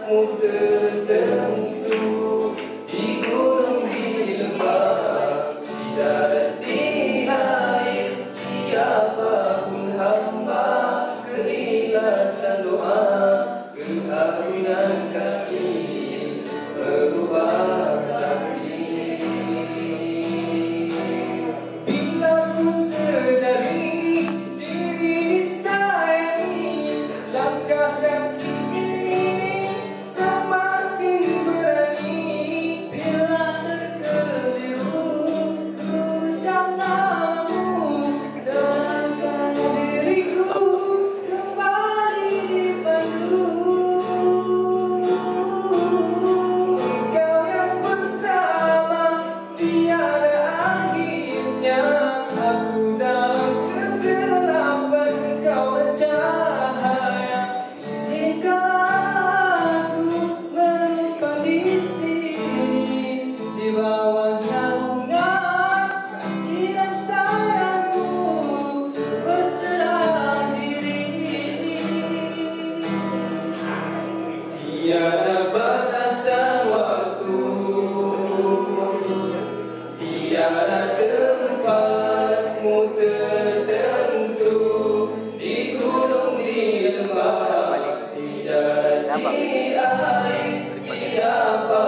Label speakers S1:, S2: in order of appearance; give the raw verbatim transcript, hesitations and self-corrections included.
S1: tempatmu tertentu, di gunung, di lembah, di darat, di air. Siapapun hamba, keikhlasan doa, keagungan kasih merubah takdir. Bila ku sedari diri disayangi, langkah kaki ini semakin berani. Bila terkeliru ku janamu, terasa diriku kembali dipandu. Kau yang pertama, tiada akhirnya. Aku dalam kegelapan, kau cahaya. Izinkanlah aku menumpang di sini, di bawah naungan kasih dan sayangmu, berserah diri. Tiada batasan waktu, tiada tempatmu tertentu, di gunung, di lembah, di darat, di air. Siapa